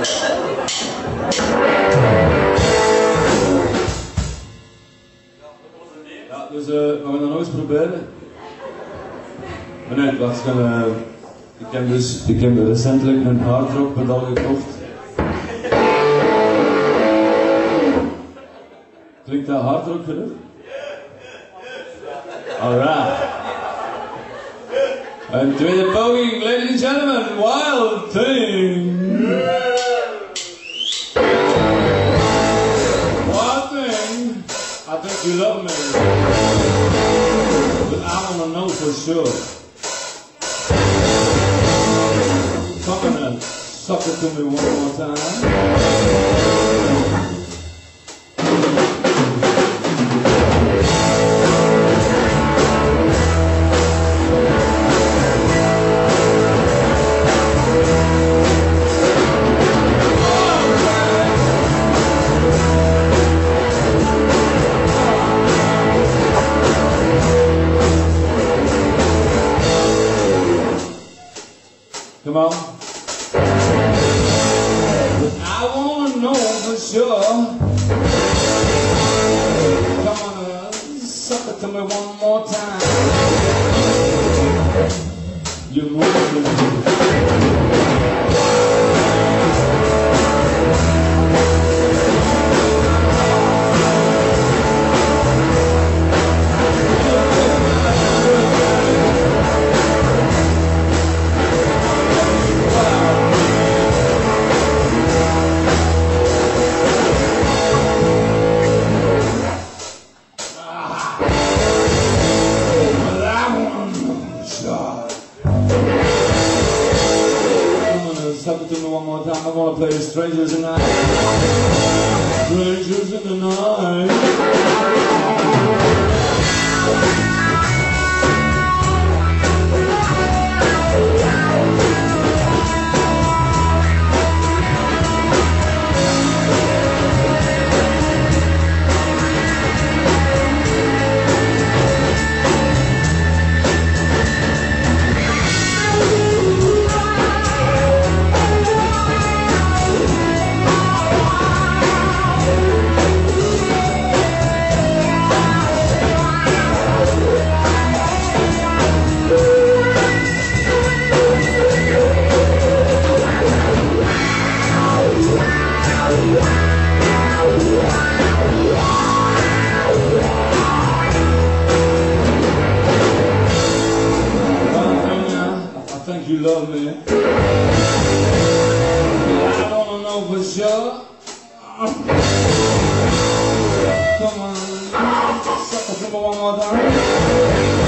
Ja, dus we gaan dat nog eens proberen. Maar nee, wacht, ik heb recentelijk een hardrock pedal gekocht. Klinkt dat hardrock genoeg? Alright. En tweede poging, ladies and gentlemen, Wild Thing. Wild Thing, I think you love me, but I wanna know for sure. Come on, suck it to me one more time. Come on. But I wanna know for sure. Come on, suck it to me one more time. You're moving. Suck it to me one more time. I want to play Strangers in the Night. Strangers in the Night. I think you love me. I wanna know for sure. Come on, suck it to me one more time.